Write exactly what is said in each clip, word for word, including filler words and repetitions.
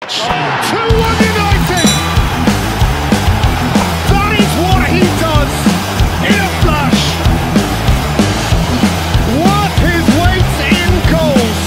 two one United! That is what he does in a flash! Worth his weight in goals!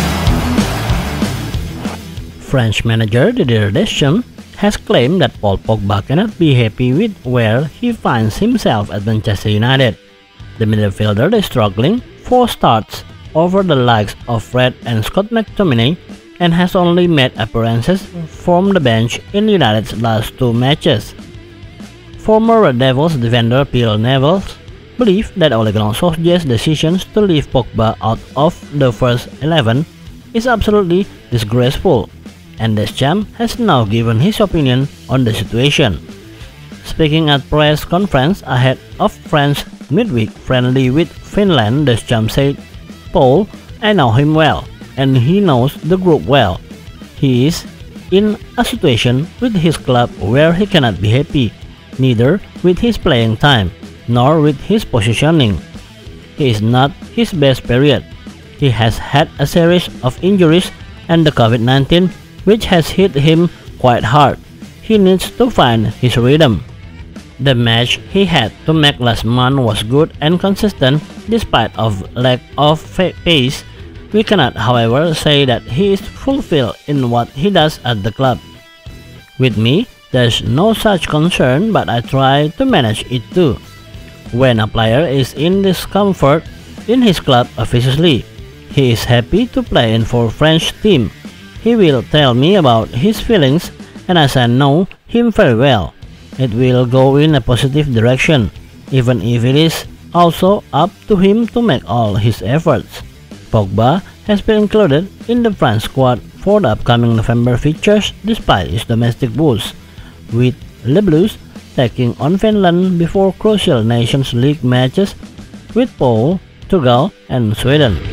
French manager Didier Deschamps has claimed that Paul Pogba cannot be happy with where he finds himself at Manchester United. The midfielder is struggling for starts over the likes of Fred and Scott McTominay and has only made appearances from the bench in United's last two matches. Former Red Devils defender Phil Neville believes that Ole Gunnar Solskjaer's decisions to leave Pogba out of the first eleven is absolutely disgraceful, and Deschamps has now given his opinion on the situation. Speaking at press conference ahead of France's midweek friendly with Finland, Deschamps said, "Paul, I know him well, and he knows the group well. He is in a situation with his club where he cannot be happy, neither with his playing time, nor with his positioning. He is not his best period. He has had a series of injuries and the COVID nineteen which has hit him quite hard. He needs to find his rhythm. The match he had to make last month was good and consistent despite of lack of pace. We cannot, however, say that he is fulfilled in what he does at the club. With me, there's no such concern, but I try to manage it too. When a player is in discomfort in his club officially, he is happy to play in for French team. He will tell me about his feelings, and as I know him very well, it will go in a positive direction, even if it is also up to him to make all his efforts." Pogba has been included in the France squad for the upcoming November fixtures despite his domestic woes, with Les Bleus taking on Finland before crucial Nations League matches with Portugal and Sweden.